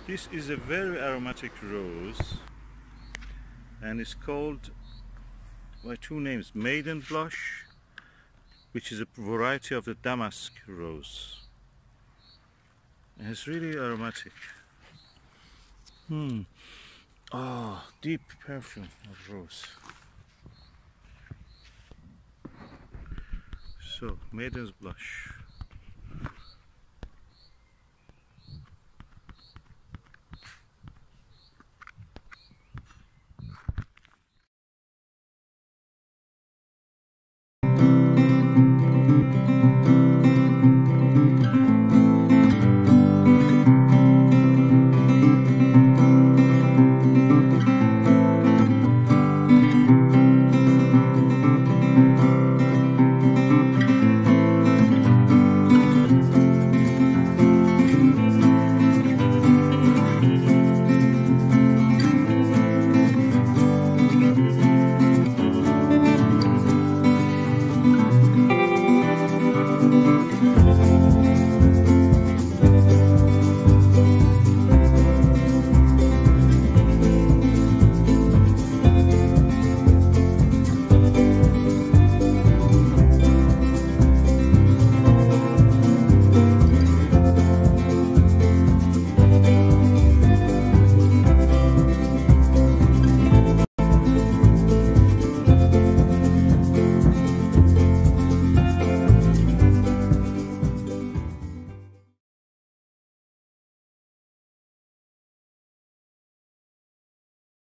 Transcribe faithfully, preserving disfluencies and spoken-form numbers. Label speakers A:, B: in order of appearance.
A: This is a very aromatic rose, and it's called by two names, Maiden blush, which is a variety of the Damask rose, and it's really aromatic. Hmm. Ah, oh, deep perfume of rose. So, Maiden's blush.